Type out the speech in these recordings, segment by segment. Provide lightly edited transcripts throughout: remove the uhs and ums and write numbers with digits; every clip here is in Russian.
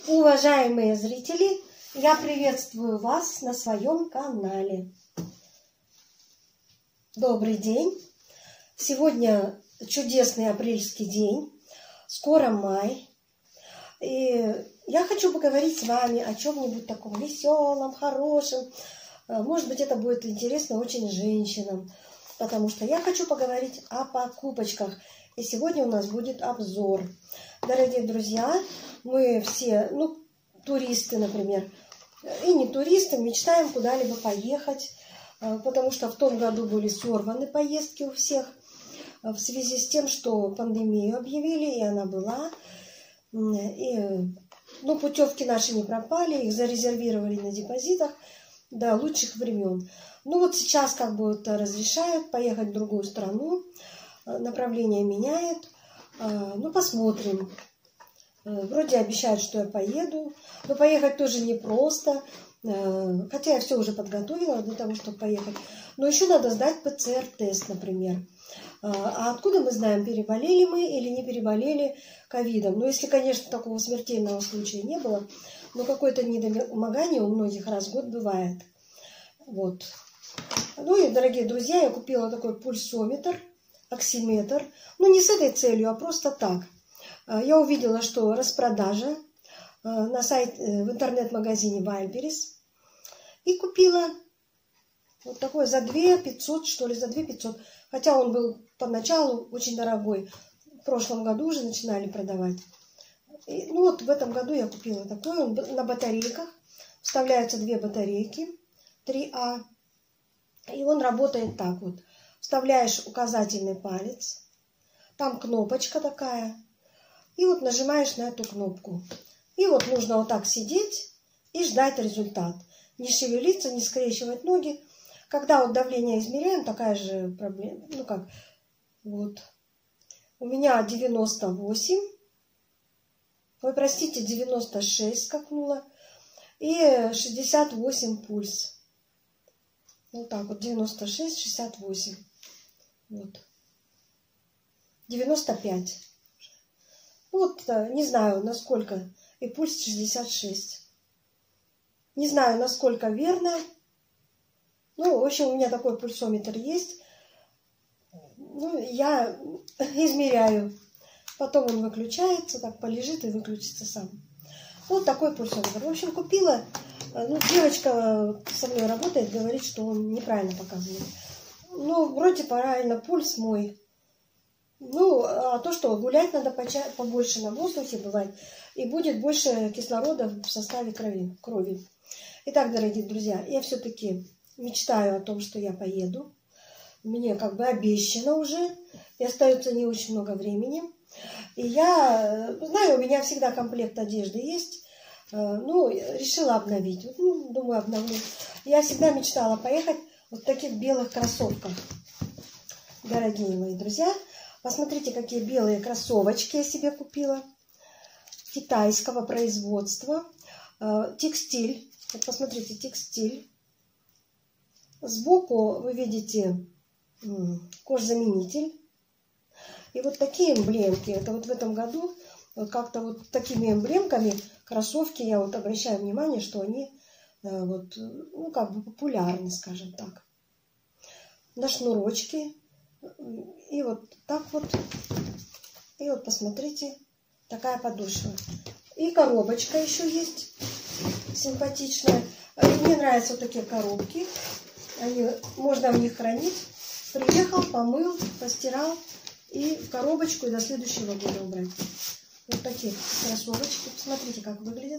Уважаемые зрители, я приветствую вас на своем канале. Добрый день! Сегодня чудесный апрельский день, скоро май. И я хочу поговорить с вами о чем-нибудь таком веселом, хорошем. Может быть, это будет интересно очень женщинам, потому что я хочу поговорить о покупочках. И сегодня у нас будет обзор. Дорогие друзья, мы все, туристы, например, и не туристы, мечтаем куда-либо поехать, потому что в том году были сорваны поездки у всех в связи с тем, что пандемию объявили, и она была. И, путевки наши не пропали, их зарезервировали на депозитах до лучших времен. Сейчас разрешают поехать в другую страну, направление меняет. Посмотрим. Вроде обещают, что я поеду, но поехать тоже непросто, хотя я все уже подготовила для того, чтобы поехать. Но еще надо сдать ПЦР-тест, например. А откуда мы знаем, переболели мы или не переболели ковидом? Если, конечно, такого смертельного случая не было, но какое-то недомогание у многих раз в год бывает. Вот. И, дорогие друзья, я купила такой пульсометр, оксиметр. Не с этой целью, а просто так. Я увидела, что распродажа на сайте, в интернет-магазине Вайлдберрис. И купила вот такой за 2500, что ли, за 2500. Хотя он был поначалу очень дорогой. В прошлом году уже начинали продавать. И, в этом году я купила такой. Он на батарейках. Вставляются две батарейки 3А. И он работает так вот. Вставляешь указательный палец. Там кнопочка такая. И нажимаешь на эту кнопку. И нужно вот так сидеть и ждать результат. Не шевелиться, не скрещивать ноги. Когда давление измеряем, такая же проблема. У меня 98. Ой, простите, 96 скакнуло. И 68 пульс. 96, 68. 95. Не знаю, насколько. И пульс 66. Не знаю, насколько верно. В общем, у меня такой пульсометр есть. Я измеряю. Потом он выключается, так полежит и выключится сам. Такой пульсометр. В общем, купила. Девочка со мной работает, говорит, что он неправильно показывает. Вроде правильно, пульс мой. А то, что гулять надо побольше на воздухе бывает, и будет больше кислорода в составе крови. Итак, дорогие друзья, я все-таки мечтаю о том, что я поеду. Мне обещано уже, и остается не очень много времени. И я знаю, у меня всегда комплект одежды есть. Решила обновить. Думаю, обновлю. Я всегда мечтала поехать в таких белых кроссовках. Дорогие мои друзья, посмотрите, какие белые кроссовочки я себе купила. Китайского производства. Текстиль. Посмотрите, текстиль. Сбоку вы видите кожзаменитель. И такие эмблемки. Это в этом году как-то такими эмблемками кроссовки, я обращаю внимание, что они популярны, скажем так. На шнурочки. И так вот. И посмотрите, такая подошва. И коробочка еще есть симпатичная. Мне нравятся такие коробки. Можно в них хранить. Приехал, помыл, постирал. И в коробочку и до следующего года убрать. Такие кроссовочки. Посмотрите, как выглядят.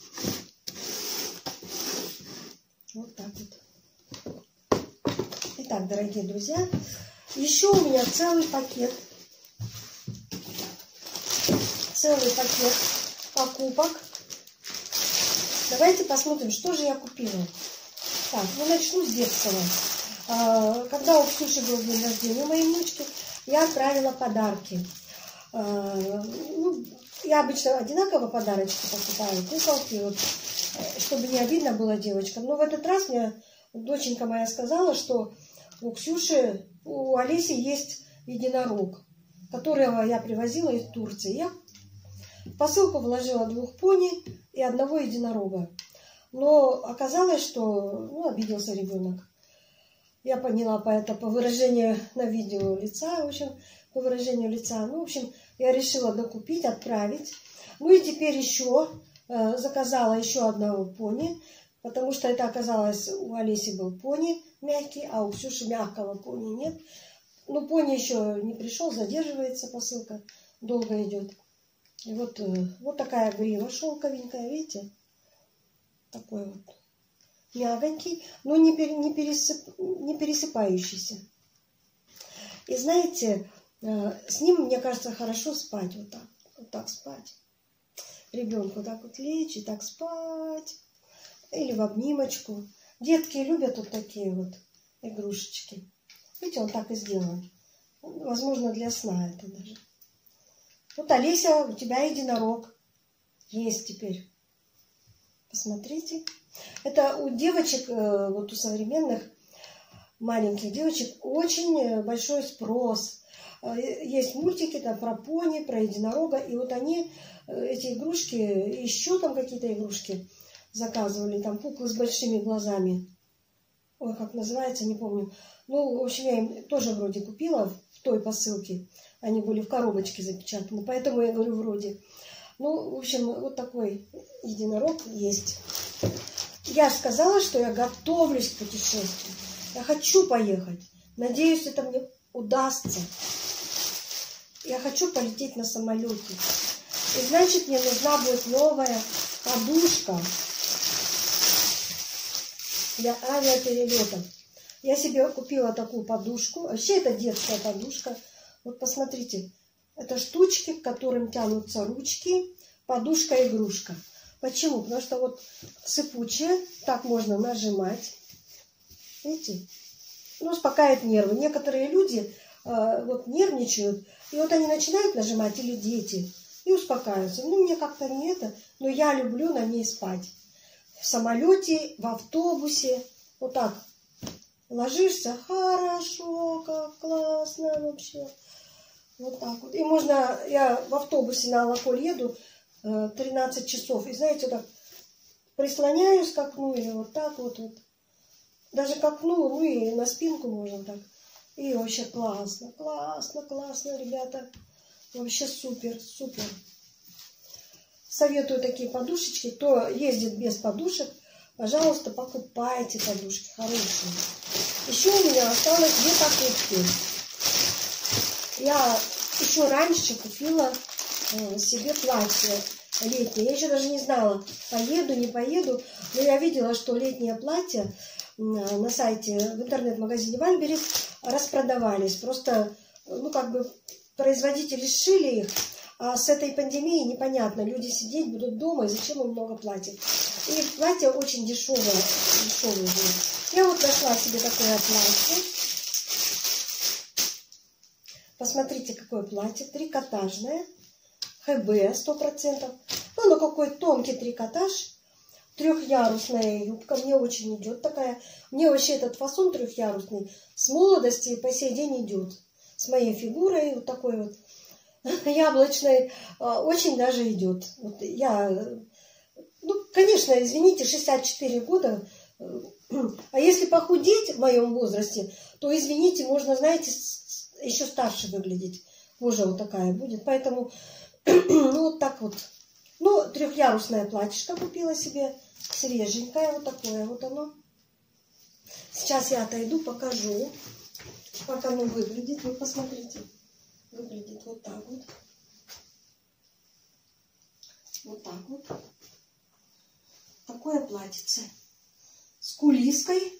Так вот. Итак, дорогие друзья, еще у меня целый пакет покупок. Давайте посмотрим, что же я купила. Так, начну с детского. Когда у Ксюши был день рождения, у моей внучки, я отправила подарки. Я обычно одинаково подарочки покупаю, куколки, чтобы не обидно было девочкам. Но в этот раз мне доченька моя сказала, что у Ксюши, у Олеси есть единорог, которого я привозила из Турции. Я В посылку вложила 2 пони и 1 единорога. Но оказалось, что обиделся ребенок. Я поняла по выражению на видео лица, в общем, по выражению лица. Ну, в общем, я решила докупить, отправить. Ну и теперь еще заказала еще 1 пони, потому что это оказалось, у Олеси был пони мягкий, а у Ксюши мягкого пони нет. Ну, пони еще не пришел, задерживается посылка, долго идет. И вот такая грива шелковенькая, видите? Такой вот мягонький, но не пересыпающийся. И знаете, с ним, мне кажется, хорошо спать вот так спать. Ребенку так вот лечь и так спать. Или в обнимочку. Детки любят вот такие вот игрушечки. Видите, он так и сделан. Возможно, для сна это даже. Вот, Олеся, у тебя единорог есть теперь. Посмотрите. Это у девочек, вот у современных маленьких девочек очень большой спрос. Есть мультики там про пони, про единорога. И вот они, эти игрушки, еще там какие-то игрушки заказывали. Там куклы с большими глазами. Ой, как называется, не помню. Ну, в общем, я им тоже вроде купила в той посылке. Они были в коробочке запечатаны. Поэтому я говорю вроде. Ну, в общем, вот такой единорог есть. Я же сказала, что я готовлюсь к путешествию. Я хочу поехать. Надеюсь, это мне удастся. Я хочу полететь на самолете. И значит, мне нужна будет новая подушка для авиаперелетов. Я себе купила такую подушку. Вообще, это детская подушка. Вот посмотрите. Это штучки, к которым тянутся ручки. Подушка-игрушка. Почему? Потому что вот сыпучая. Так можно нажимать. Видите? Ну, успокаивает нервы. Некоторые люди вот нервничают. И вот они начинают нажимать, или дети, и успокаиваются. Ну, мне как-то не это. Но я люблю на ней спать. В самолете, в автобусе. Вот так. Ложишься. Хорошо, как классно вообще. Вот так вот. И можно, я в автобусе на Алаколь еду 13 часов. И знаете, вот так прислоняюсь к окну или вот так вот. Даже к окну, ну и на спинку можно так. И вообще классно, классно, классно, ребята. Вообще супер, супер. Советую такие подушечки. Кто ездит без подушек, пожалуйста, покупайте подушки хорошие. Еще у меня осталось 2 покупки. Я еще раньше купила себе платье летнее. Я еще даже не знала, поеду, не поеду. Но я видела, что летнее платье на сайте, в интернет-магазине Вальберес распродавались. Просто, ну, как бы производители сшили их, а с этой пандемией непонятно. Люди сидеть будут дома, и зачем им много платьев. И платье очень дешевое было. Я вот нашла себе такое платье. Посмотрите, какое платье. Трикотажное. ХБ 100%. Ну, на какой тонкий трикотаж. 3-ярусная юбка. Мне очень идет такая. Мне вообще этот фасон 3-ярусный с молодости по сей день идет. С моей фигурой вот такой вот яблочной. Очень даже идет. Вот я, ну, конечно, извините, 64 года. А если похудеть в моем возрасте, то, извините, можно, знаете, еще старше выглядеть. Кожа вот такая будет. Поэтому, ну, вот так вот. Ну, 3-ярусное платьишко купила себе. Свеженькое. Вот такое вот оно. Сейчас я отойду, покажу, как оно выглядит. Вы посмотрите. Выглядит вот так вот. Вот так вот. Такое платьице. С кулиской.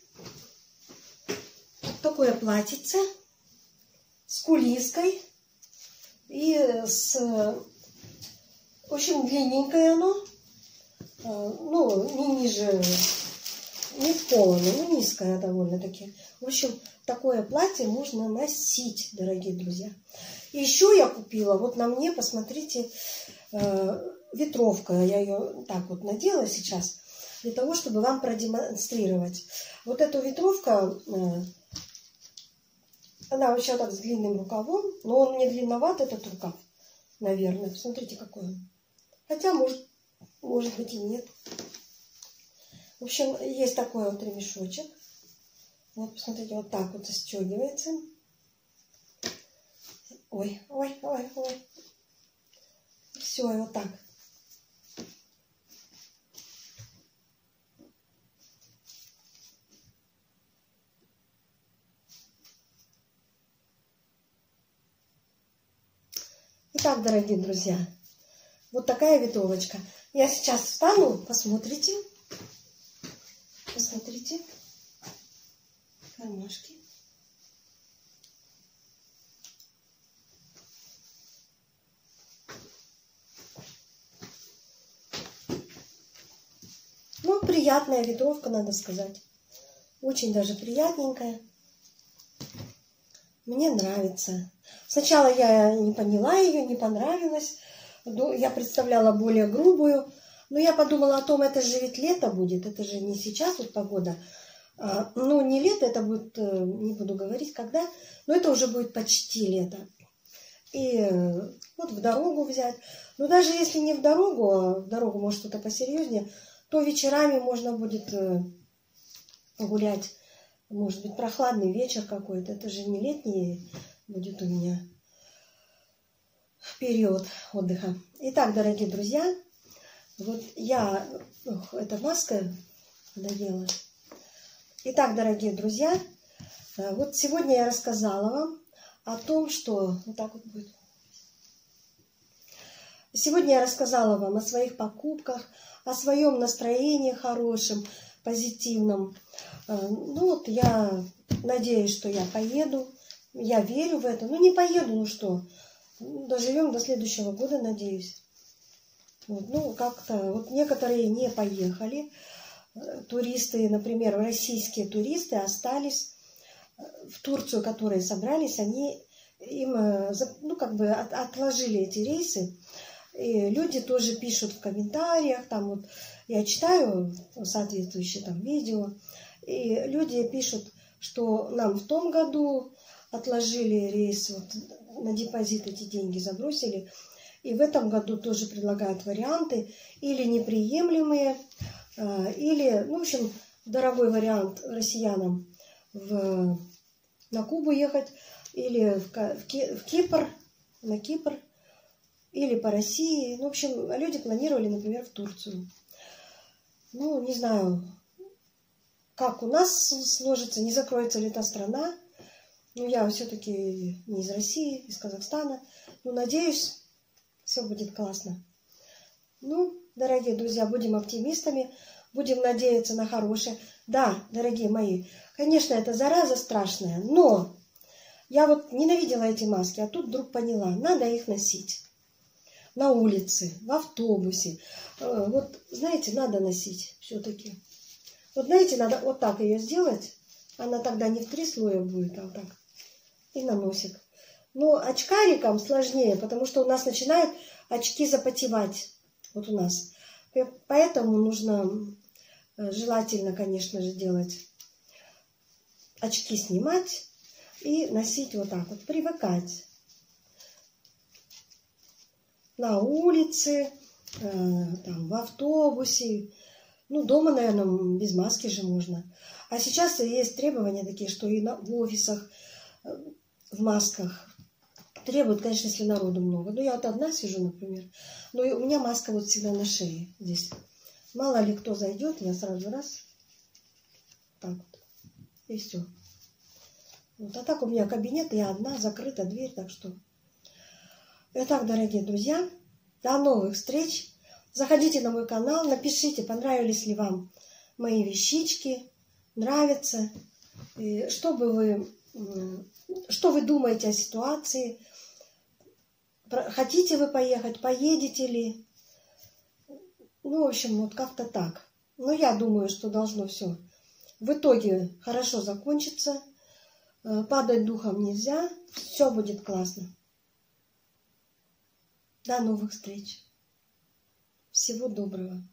Такое платьице. С кулиской. И с... В общем, длинненькое оно. Ну, не ниже... Не в полную, но низкое довольно-таки. В общем, такое платье можно носить, дорогие друзья. И еще я купила, вот на мне, посмотрите, ветровка. Я ее так вот надела сейчас, для того, чтобы вам продемонстрировать. Вот эту ветровка, она вообще так с длинным рукавом, но он мне длинноват, этот рукав, наверное. Посмотрите, какой он. Хотя, может быть и нет. В общем, есть такой вот ремешочек. Вот, посмотрите, вот так вот застегивается. Ой, ой, ой, ой. Все, и вот так. Итак, дорогие друзья, вот такая ветровочка. Я сейчас встану, посмотрите. Посмотрите. Кармашки. Ну, приятная ветровка, надо сказать. Очень даже приятненькая. Мне нравится. Сначала я не поняла ее, не понравилась. Я представляла более грубую. Но я подумала о том, это же ведь лето будет. Это же не сейчас вот погода. Ну, не лето, это будет, не буду говорить, когда. Но это уже будет почти лето. И вот в дорогу взять. Но даже если не в дорогу, а в дорогу может что-то посерьезнее, то вечерами можно будет гулять. Может быть, прохладный вечер какой-то. Это же не летний будет у меня период отдыха. Итак, дорогие друзья, вот я... эта маска надела. Итак, дорогие друзья, вот сегодня я рассказала вам о том, что... Вот так вот будет. Сегодня я рассказала вам о своих покупках, о своем настроении хорошем, позитивном. Ну вот я надеюсь, что я поеду. Я верю в это. Ну не поеду, ну что. Доживем до следующего года, надеюсь. Вот, ну как-то вот некоторые не поехали. Туристы, например, российские туристы остались в Турцию, которые собрались. Они им, ну как бы отложили эти рейсы. И люди тоже пишут в комментариях, там вот я читаю соответствующие там видео, и люди пишут, что нам в том году отложили рейс, вот, на депозит эти деньги забросили, и в этом году тоже предлагают варианты, или неприемлемые, или, ну, в общем, дорогой вариант россиянам на Кубу ехать, или в Кипр, на Кипр, или по России. Ну, в общем, люди планировали, например, в Турцию. Ну, не знаю, как у нас сложится, не закроется ли та страна. Ну, я все-таки не из России, из Казахстана. Ну, надеюсь, все будет классно. Ну, дорогие друзья, будем оптимистами, будем надеяться на хорошее. Да, дорогие мои, конечно, это зараза страшная, но я вот ненавидела эти маски, а тут вдруг поняла, надо их носить. На улице, в автобусе. Вот, знаете, надо носить все-таки. Вот, знаете, надо вот так ее сделать. Она тогда не в 3 слоя будет, а вот так. И на носик. Но очкарикам сложнее, потому что у нас начинают очки запотевать. Вот у нас. Поэтому нужно желательно, конечно же, делать очки снимать и носить вот так вот, привыкать. На улице, там, в автобусе. Ну, дома, наверное, без маски же можно. А сейчас есть требования такие, что и в офисах в масках требуют, конечно, если народу много. Ну, я вот одна сижу, например. Но у меня маска вот всегда на шее здесь. Мало ли кто зайдет, я сразу раз. Так вот. И все. Вот. А так у меня кабинет, я одна, закрыта дверь, так что... Итак, дорогие друзья, до новых встреч. Заходите на мой канал, напишите, понравились ли вам мои вещички, нравятся. И что вы думаете о ситуации? Хотите вы поехать, поедете ли? Ну, в общем, вот как-то так. Но я думаю, что должно все в итоге хорошо закончиться. Падать духом нельзя, все будет классно. До новых встреч. Всего доброго.